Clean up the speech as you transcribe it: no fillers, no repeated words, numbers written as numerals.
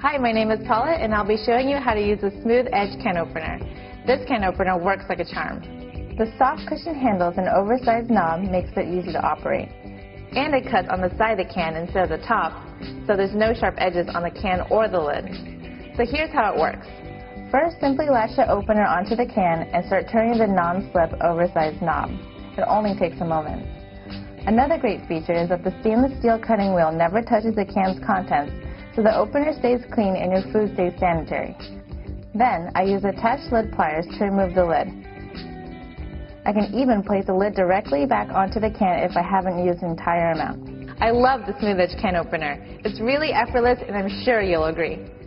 Hi, my name is Paula and I'll be showing you how to use a smooth edge can opener. This can opener works like a charm. The soft cushion handles and oversized knob makes it easy to operate. And it cuts on the side of the can instead of the top, so there's no sharp edges on the can or the lid. So here's how it works. First, simply latch the opener onto the can and start turning the non-slip oversized knob. It only takes a moment. Another great feature is that the stainless steel cutting wheel never touches the can's contents, so the opener stays clean and your food stays sanitary. Then, I use attached lid pliers to remove the lid. I can even place the lid directly back onto the can if I haven't used the entire amount. I love the smooth edge can opener. It's really effortless and I'm sure you'll agree.